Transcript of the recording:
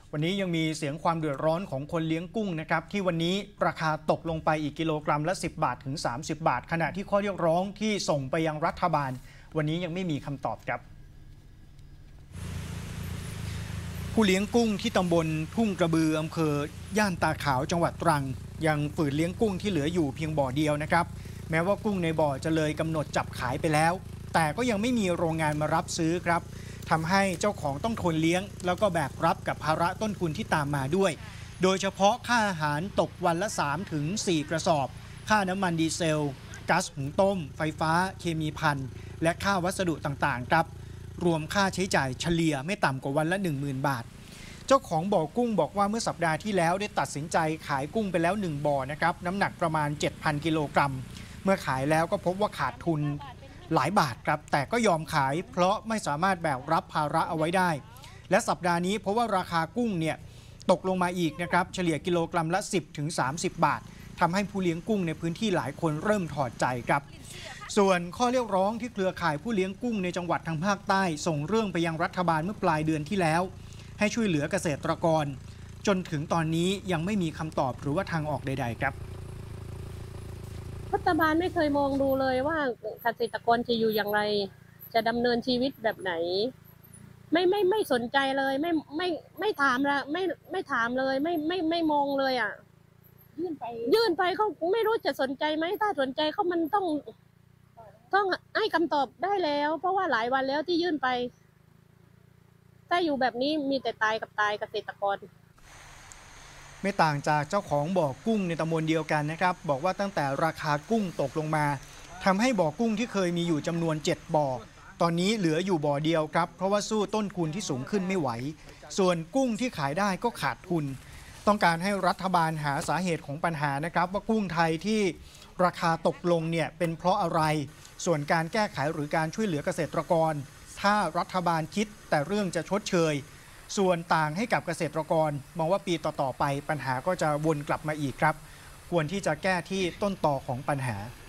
วันนี้ยังมีเสียงความเดือดร้อนของคนเลี้ยงกุ้งนะครับที่วันนี้ราคาตกลงไปอีกกิโลกรัมละ10 บาทถึง30 บาทขณะที่ข้อเรียกร้องที่ส่งไปยังรัฐบาลวันนี้ยังไม่มีคำตอบครับผู้เลี้ยงกุ้งที่ตำบลทุ่งกระบืออำเภอย่านตาขาวจังหวัดตรังยังฝืนเลี้ยงกุ้งที่เหลืออยู่เพียงบ่อเดียวนะครับแม้ว่ากุ้งในบ่อจะเลยกำหนดจับขายไปแล้วแต่ก็ยังไม่มีโรงงานมารับซื้อครับทำให้เจ้าของต้องทนเลี้ยงแล้วก็แบกรับกับภาระต้นทุนที่ตามมาด้วยโดยเฉพาะค่าอาหารตกวันละ 3-4 กระสอบค่าน้ำมันดีเซลก๊าซหุงต้มไฟฟ้าเคมีภัณฑ์และค่าวัสดุต่างๆครับรวมค่าใช้จ่ายเฉลี่ยไม่ต่ำกว่าวันละ 10,000 บาทเจ้าของบ่อกุ้งบอกว่าเมื่อสัปดาห์ที่แล้วได้ตัดสินใจขายกุ้งไปแล้ว1บ่อนะครับน้ำหนักประมาณ 7,000 กิโลกรัมเมื่อขายแล้วก็พบว่าขาดทุนหลายบาทครับแต่ก็ยอมขายเพราะไม่สามารถแบกรับภาระเอาไว้ได้และสัปดาห์นี้เพราะว่าราคากุ้งเนี่ยตกลงมาอีกนะครับเฉลี่ยกิโลกรัมละ 10-30 บาททำให้ผู้เลี้ยงกุ้งในพื้นที่หลายคนเริ่มถอดใจครับส่วนข้อเรียกร้องที่เครือข่ายผู้เลี้ยงกุ้งในจังหวัดทางภาคใต้ส่งเรื่องไปยังรัฐบาลเมื่อปลายเดือนที่แล้วให้ช่วยเหลือเกษตรกรจนถึงตอนนี้ยังไม่มีคำตอบหรือว่าทางออกใดๆครับรัฐบาลไม่เคยมองดูเลยว่าเกษตรกรจะอยู่อย่างไรจะดำเนินชีวิตแบบไหนไม่สนใจเลยไม่ถามละไม่ถามเลยไม่มองเลยอ่ะยื่นไปเขาไม่รู้จะสนใจไหมถ้าสนใจเขามันต้องให้คำตอบได้แล้วเพราะว่าหลายวันแล้วที่ยื่นไปถ้าอยู่แบบนี้มีแต่ตายกับตายเกษตรกรไม่ต่างจากเจ้าของบ่อกุ้งในตำบลเดียวกันนะครับบอกว่าตั้งแต่ราคากุ้งตกลงมาทำให้บ่อกุ้งที่เคยมีอยู่จำนวน7บ่อตอนนี้เหลืออยู่บ่อเดียวครับเพราะว่าสู้ต้นทุนที่สูงขึ้นไม่ไหวส่วนกุ้งที่ขายได้ก็ขาดทุนต้องการให้รัฐบาลหาสาเหตุของปัญหานะครับว่ากุ้งไทยที่ราคาตกลงเนี่ยเป็นเพราะอะไรส่วนการแก้ไขหรือการช่วยเหลือเกษตรกรถ้ารัฐบาลคิดแต่เรื่องจะชดเชยส่วนต่างให้กับเกษตรกรมองว่าปีต่อๆไปปัญหาก็จะวนกลับมาอีกครับควรที่จะแก้ที่ต้นตอของปัญหา